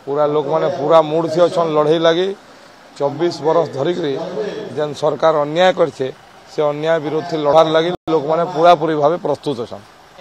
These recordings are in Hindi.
पूरा लोक माने पूरा मूड थी अच्छा लड़ाई लगी 24 बरस धरिक जेन सरकार अन्याय करछे से अन्याय विरोध लड़ार लगी लोक माने पूरा पूरी भाव प्रस्तुत अच्छा।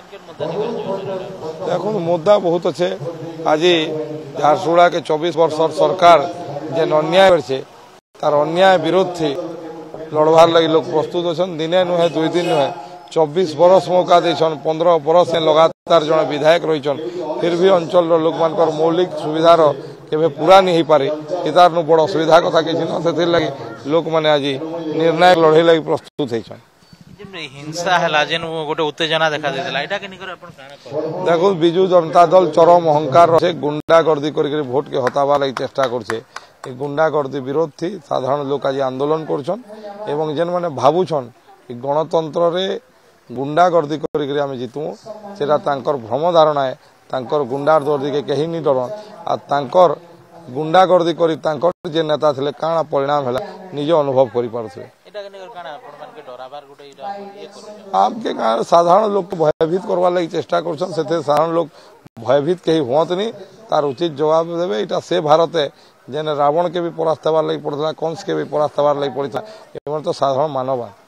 देखो मुद्दा बहुत अच्छे आज झारसुगुड़ा के 24 वर्ष सरकार जेन अन्याय करछे तार अन्याय विरोध थी लड़वार लगी लोग प्रस्तुत अच्छा। दिने नुहे 2 दिन नुहे 24 बरस मौका देछन 15 बरस लगातार जन विधायक रहीछन फिर भी अंचल लोक मानकर मौलिक सुविधार केबे पूरा नहीं हो पारे इतार नु बड़ सुविधा कथा किछि न सेथिर लगी लोक माने आज निर्णायक लड़ाई लगी प्रस्तुत होइछन। हिंसा हला जेन गोटे उत्तेजना देखा देला एटा के निकर अपन काना कर देखो बिजू जनता दल चरम अहंकार रहे गुंडागर्दी करके भोट के हतावा लगी चेष्टा करछे गुंडागर्दी विरोध थी साधारण लोक आज आंदोलन करछन एवं जेन माने भाबुछन गणतंत्र रे गुंडागर्दी करके आम जीतू सेटा तांकर भ्रम धारणा है तांकर गुंडागर्दी के कहीं नहीं डरन आ तांकर गुंडागर्दी करी तांकर जे नेता थिले काना परिणाम हला निज अनुभव करि पारथि आपके गाँव साधारण लोग को भयभीत करवा लगी चेष्टा करछन सेते साधारण लोग भयभीत कहीं हुआ नहीं तार उचित जवाब देवे इटा से भारत है जेने रावण के भी परास्त हबार लगी पड़ता कंस के भी परास्त हबार लगी पड़ता एवं तो साधारण मानव